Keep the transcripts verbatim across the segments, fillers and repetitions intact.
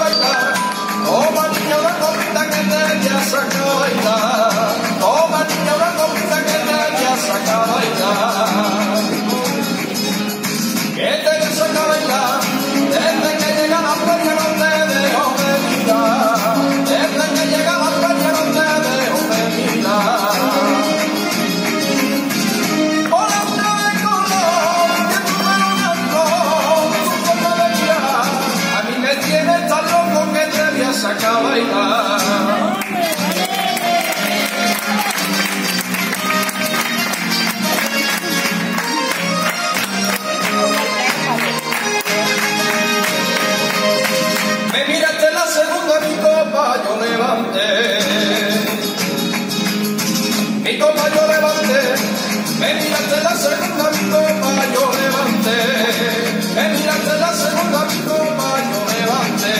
bailar. Toma niña una copita que te voy a sacar a bailar. Toma niña una copita que te voy a sacar a bailar. Que te voy a sacar a bailar. Desde que llega la playa no te dejo de mirar. Desde que llega la playa no te dejo de mirar. Hola otra vez color, que tu pelo blanco, tu forma de mirar. A mí me tienes tan loco que te voy a sacar a bailar. Me miraste la segunda, mi copa yo levanté. Mi copa yo levanté. Me miraste la segunda, mi copa yo levanté. Me miraste la segunda, mi copa yo levanté.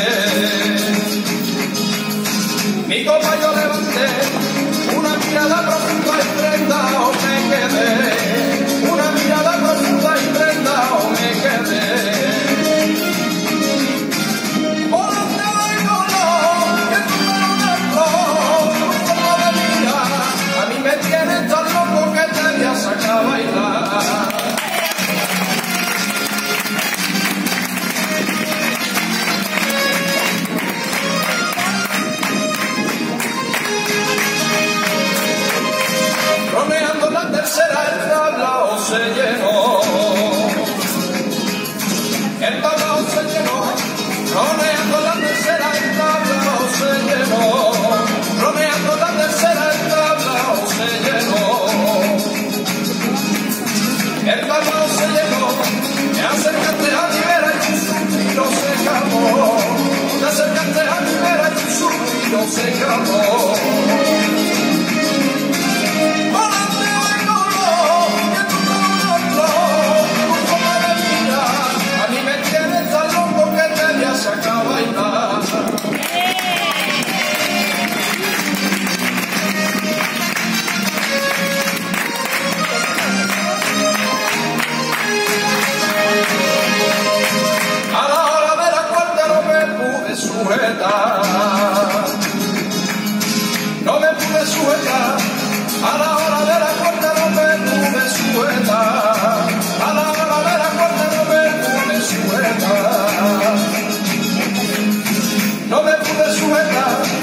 Mi copa yo levanté. Una mirada profunda y prendado me quedé. Una mirada profunda y prendado me quedé. Saca a bailar. Rodeando la tercera, el tablao se llenó. El tablao se llenó. Rodeando la tercera, el tablao se llenó. Rodeando la tercera, el tablao se llenó. El tablao se llenó, me acercaste a mi vera y un suspiro se acabó. Me acercaste a mi vera y un suspiro se acabó. Volante de color, que tú no lo tu forma de mirar. A mí me tienes tan loco que te voy a sacar a bailar. Sujetar. No me pude sujetar, a la hora de la cuerda no me pude sujetar, a la hora de la cuerda no me pude sujetar, no me pude sujetar.